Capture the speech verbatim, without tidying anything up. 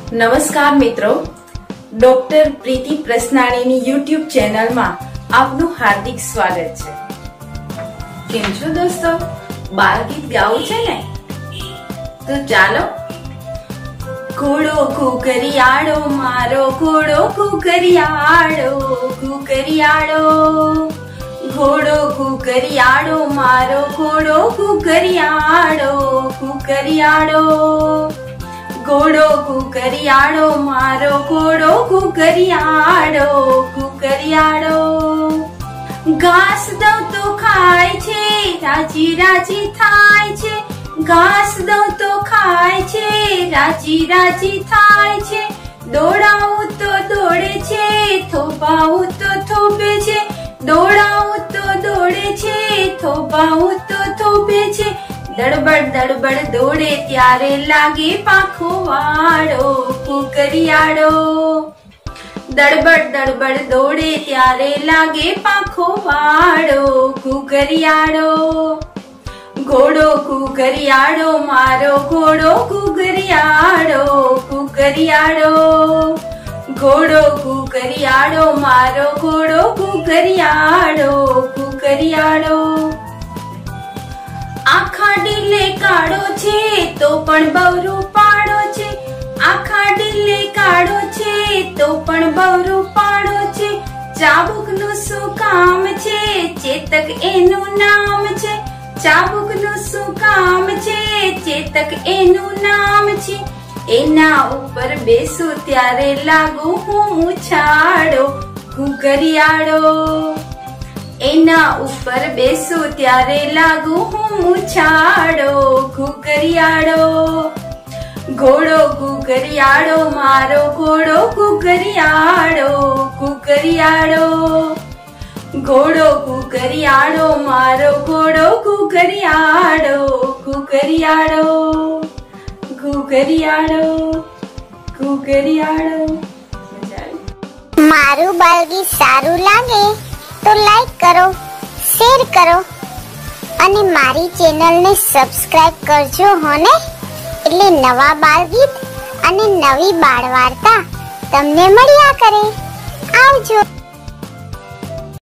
નમસ્કાર મિત્રો, ડોક્ટર પ્રીતિ પ્રસનાણીની યુટ્યુબ ચેનલમાં આપનું હાર્દિક સ્વાગત છે। કેમ છો દોસ્તો? બાળ ગીત ગાવું છે ને? તો ચાલો। ઘોડો કુકરિયાળો મારો ઘોડો કુકરિયાળો કુકરિયાળો ઘોડો કુકરિયાળો મારો ઘોડો કુકરિયાળો કુકરિયાળો ઘોડો કુકરિયાળો મારો ઘોડો કુકરિયાળો કુકરિયાળો ઘાસ દઉં તો ખાય છે, રાજી રાજી થાય છે। ઘાસ દઉં તો ખાય છે, રાજી રાજી થાય છે। દોડાવું તો દોડે છે, થોભાવું તો થોભે છે। દોડાવું તો દોડે છે, થોભાવું તો થોભે છે। દડબડ દડબડ દોડે ત્યારે લાગે પાંખો વાળો કુકરિયાળો। દડબડ દડબડ દોડે ત્યારે લાગે પાંખો વાળો કુકરિયાળો। ઘોડો કુકરિયાળો મારો ઘોડો કુકરિયાળો કુકરિયાળો ઘોડો કુકરિયાળો મારો ઘોડો કુકરિયાળો કુકરિયાળો આખા ડીલે કાળો છે તો પણ બહુ પાડો છે। આખા ડીલે કાળો છે તો પણ બહુ પાડો છે। ચાબુકનું શું કામ છે, ચેતક એનું નામ છે। ચાબુકનું શું કામ છે, ચેતક એનું નામ છે। એના ઉપર બેસું ત્યારે લાગુ હું ઉછાળો કુકરિયાળો। એના ઉપર બેસું ત્યારે લાગુ હું ઉછાળો કુકરિયાળો। ઘોડો કુકરિયાળો મારો ઘોડો કુકરિયાળો કુકરિયાળો ઘોડો કુકરિયાળો મારો ઘોડો કુકરિયાળો કુકરિયાળો કુકરિયાળો કુકરિયાળો। મારું બાળગીત સારું લાગે તો લાઈક કરો, શેર કરો અને મારી ચેનલને સબસ્ક્રાઇબ કરજો હો ને, એટલે નવા બાળગીત અને નવી બાળ વાર્તા તમને મળ્યા કરે। આવજો।